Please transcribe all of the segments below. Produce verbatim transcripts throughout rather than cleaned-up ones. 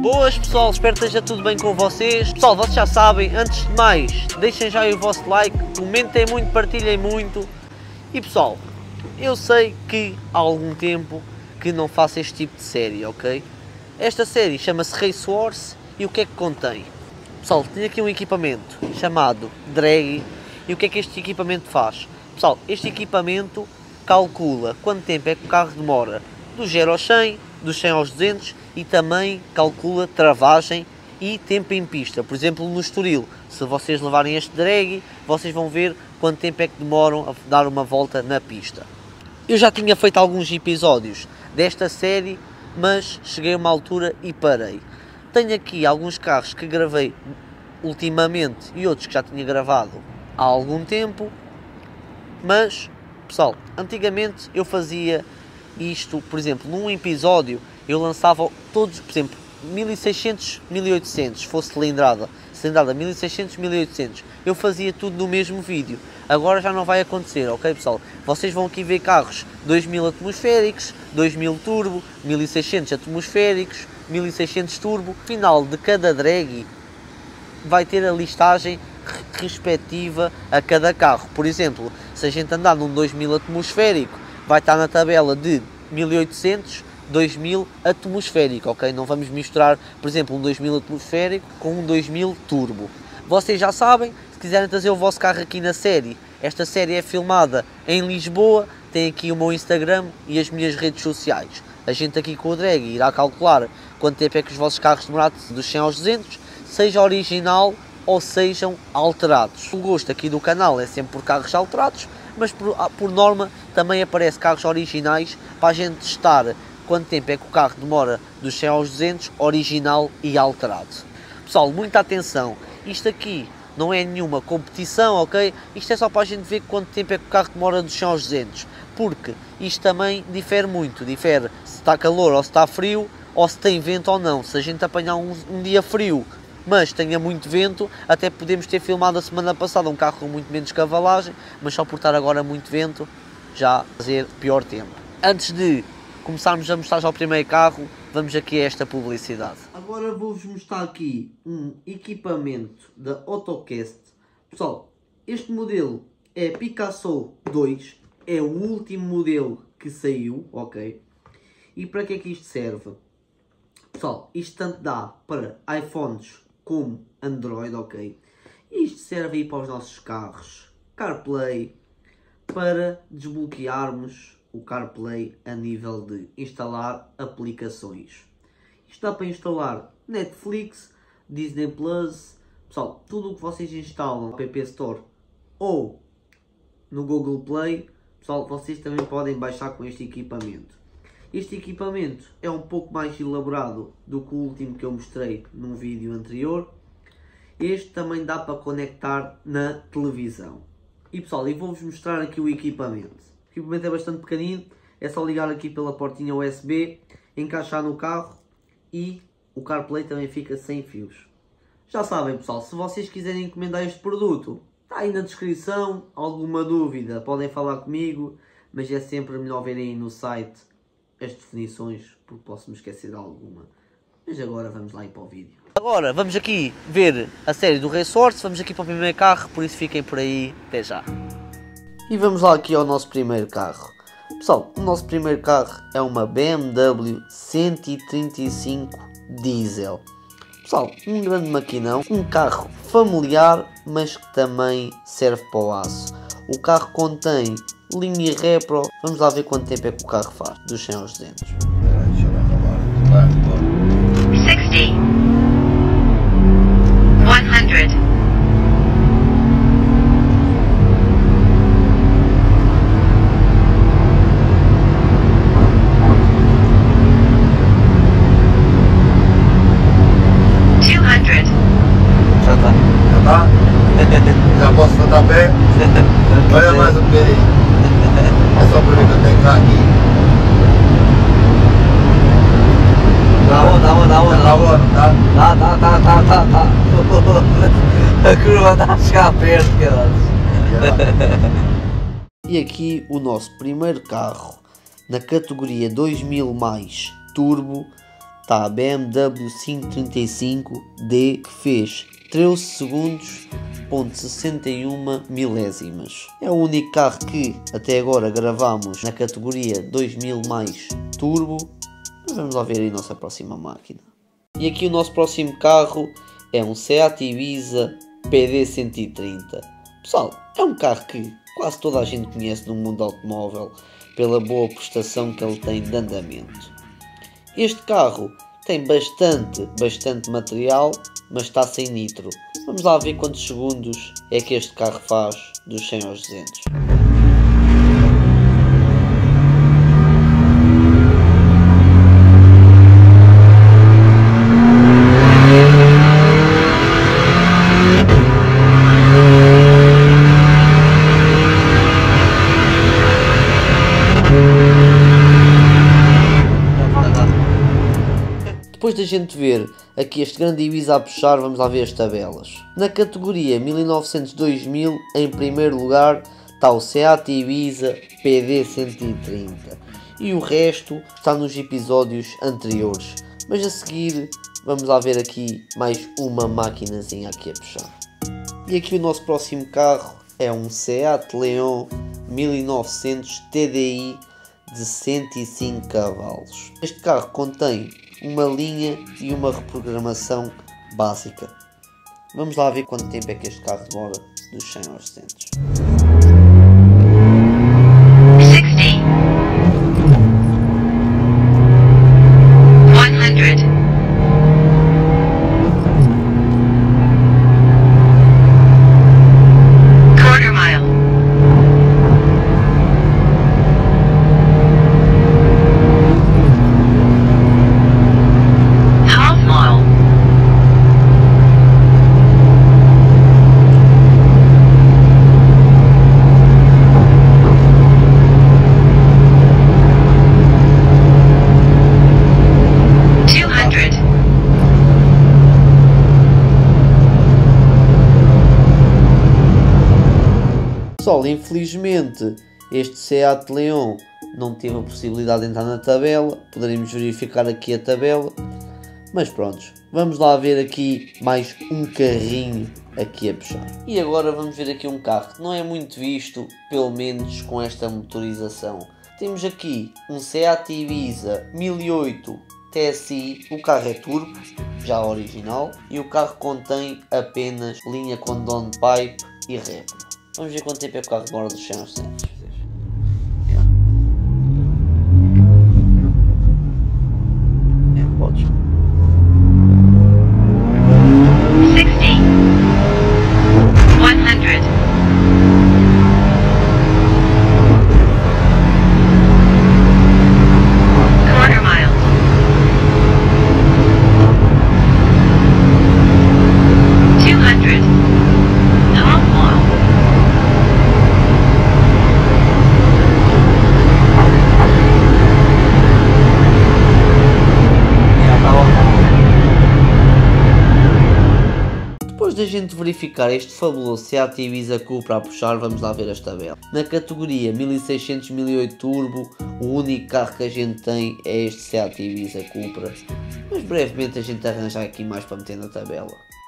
Boas pessoal, espero que esteja tudo bem com vocês. Pessoal, vocês já sabem, antes de mais, deixem já aí o vosso like, comentem muito, partilhem muito. E pessoal, eu sei que há algum tempo que não faço este tipo de série, ok? Esta série chama-se Race Wars e o que é que contém? Pessoal, tenho aqui um equipamento chamado Draggy e o que é que este equipamento faz? Pessoal, este equipamento calcula quanto tempo é que o carro demora do zero aos cem, dos cem aos duzentos e também calcula travagem e tempo em pista. Por exemplo, no Estoril, se vocês levarem este Draggy, vocês vão ver quanto tempo é que demoram a dar uma volta na pista. Eu já tinha feito alguns episódios desta série, mas cheguei a uma altura e parei. Tenho aqui alguns carros que gravei ultimamente e outros que já tinha gravado há algum tempo, mas, pessoal, antigamente eu fazia isto, por exemplo, num episódio eu lançava todos, por exemplo, mil e seiscentos, mil e oitocentos, se fosse cilindrada, cilindrada mil e seiscentos, mil e oitocentos, eu fazia tudo no mesmo vídeo. Agora já não vai acontecer, ok pessoal? Vocês vão aqui ver carros dois mil atmosféricos, dois mil turbo, mil e seiscentos atmosféricos, mil e seiscentos turbo. No final de cada drag vai ter a listagem respectiva a cada carro. Por exemplo, se a gente andar num dois mil atmosférico, vai estar na tabela de mil e oitocentos, dois mil atmosférico, ok? Não vamos misturar, por exemplo, um dois mil atmosférico com um dois mil turbo. Vocês já sabem, se quiserem trazer o vosso carro aqui na série, esta série é filmada em Lisboa, tem aqui o meu Instagram e as minhas redes sociais. A gente aqui com o Draggy irá calcular quanto tempo é que os vossos carros demoraram dos cem aos duzentos, seja original ou sejam alterados. O gosto aqui do canal é sempre por carros alterados, mas por, por norma também aparece carros originais para a gente testar quanto tempo é que o carro demora dos cem aos duzentos, original e alterado. Pessoal, muita atenção, isto aqui não é nenhuma competição, ok? Isto é só para a gente ver quanto tempo é que o carro demora dos cem aos duzentos, porque isto também difere muito, difere se está calor ou se está frio, ou se tem vento ou não. Se a gente apanhar um, um dia frio, mas tenha muito vento, até podemos ter filmado a semana passada um carro com muito menos cavalagem, mas só por estar agora muito vento, já fazer pior tempo. Antes de começarmos a mostrar já o primeiro carro, vamos aqui a esta publicidade. Agora vou-vos mostrar aqui um equipamento da AutoCast. Pessoal, este modelo é Picasso dois, é o último modelo que saiu, ok? E para que é que isto serve? Pessoal, isto tanto dá para iPhones como Android, ok? Isto serve aí para os nossos carros, CarPlay, para desbloquearmos o CarPlay a nível de instalar aplicações. Isto dá para instalar Netflix, Disney Plus, pessoal, tudo o que vocês instalam no App Store ou no Google Play, pessoal, vocês também podem baixar com este equipamento. Este equipamento é um pouco mais elaborado do que o último que eu mostrei num vídeo anterior. Este também dá para conectar na televisão. E pessoal, eu vou-vos mostrar aqui o equipamento. O equipamento é bastante pequenino, é só ligar aqui pela portinha U S B, encaixar no carro e o CarPlay também fica sem fios. Já sabem pessoal, se vocês quiserem encomendar este produto, está aí na descrição. Alguma dúvida podem falar comigo, mas é sempre melhor verem aí no site as definições, porque posso me esquecer de alguma. Mas agora vamos lá ir para o vídeo. Agora vamos aqui ver a série do Race Wars, vamos aqui para o primeiro carro, por isso fiquem por aí, até já. E vamos lá aqui ao nosso primeiro carro. Pessoal, o nosso primeiro carro é uma B M W cento e trinta e cinco Diesel. Pessoal, um grande maquinão, um carro familiar, mas que também serve para o aço. O carro contém linha repro. Vamos lá ver quanto tempo é que o carro faz dos cem aos duzentos. sixty, one hundred, two hundred. Já está? Já está? Já posso levantar a pé? Olha mais um bocadinho. É só para ver que eu tenho que estar aqui. Dá onde, dá onde, dá onde? Está bom, está? Tá, tá, tá, tá, tá, tá. A curva está a chegar perto, caralho. E aqui o nosso primeiro carro na categoria dois mil mais turbo está a B M W quinhentos e trinta e cinco D, que fez treze segundos ponto sessenta e uma milésimas. É o único carro que até agora gravamos na categoria dois mil mais turbo. Mas vamos lá ver aí a nossa próxima máquina. E aqui o nosso próximo carro é um Seat Ibiza P D cento e trinta. Pessoal, é um carro que quase toda a gente conhece no mundo automóvel pela boa prestação que ele tem de andamento. Este carro tem bastante, bastante material, mas está sem nitro. Vamos lá ver quantos segundos é que este carro faz dos cem aos duzentos. Depois da gente ver aqui este grande Ibiza a puxar, vamos lá ver as tabelas. Na categoria mil e novecentos a dois mil, em primeiro lugar está o Seat Ibiza P D cento e trinta. E o resto está nos episódios anteriores. Mas a seguir vamos lá ver aqui mais uma maquinazinha aqui a puxar. E aqui o nosso próximo carro é um Seat Leon mil e novecentos T D I de cento e cinco cavalos. Este carro contém uma linha e uma reprogramação básica. Vamos lá ver quanto tempo é que este carro demora dos cem aos duzentos. sixty. one hundred. Quarter mile. Pessoal, infelizmente este Seat Leon não teve a possibilidade de entrar na tabela. Poderemos verificar aqui a tabela, mas pronto, vamos lá ver aqui mais um carrinho aqui a puxar. E agora vamos ver aqui um carro que não é muito visto, pelo menos com esta motorização. Temos aqui um Seat Ibiza mil e oito T S I. O carro é turbo, já original, e o carro contém apenas linha com downpipe e réplica. Vamos ver quanto tempo é que o carro demora dos cem aos duzentos. É, podes. sixty. one hundred. Quarter mile. two hundred. Half mile. Depois da gente verificar este fabuloso Seat Ibiza Cupra a puxar, vamos lá ver as tabelas. Na categoria mil e seiscentos mil e oito Turbo, o único carro que a gente tem é este Seat Ibiza Cupra, mas brevemente a gente arranja aqui mais para meter na tabela.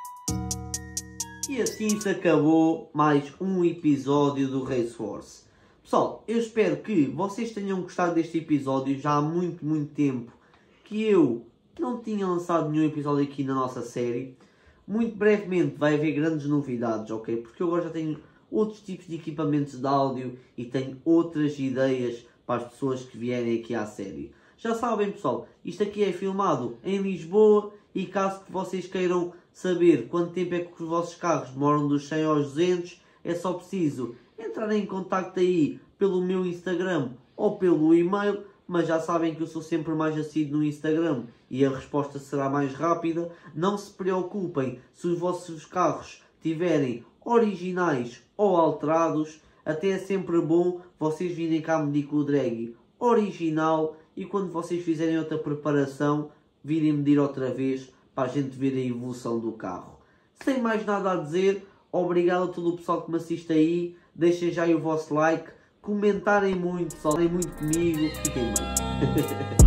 E assim se acabou mais um episódio do Race Wars. Pessoal, eu espero que vocês tenham gostado deste episódio. Já há muito, muito tempo que eu não tinha lançado nenhum episódio aqui na nossa série. Muito brevemente vai haver grandes novidades, ok? Porque eu agora já tenho outros tipos de equipamentos de áudio e tenho outras ideias para as pessoas que vierem aqui à série. Já sabem, pessoal, isto aqui é filmado em Lisboa e caso que vocês queiram saber quanto tempo é que os vossos carros demoram dos cem aos duzentos, é só preciso entrar em contacto aí pelo meu Instagram ou pelo e-mail, mas já sabem que eu sou sempre mais assíduo no Instagram e a resposta será mais rápida. Não se preocupem se os vossos carros tiverem originais ou alterados, até é sempre bom vocês virem cá medir com o drag original e quando vocês fizerem outra preparação, virem medir outra vez para a gente ver a evolução do carro. Sem mais nada a dizer, obrigado a todo o pessoal que me assiste aí, deixem já aí o vosso like, comentarem muito, falem muito comigo, fiquem bem.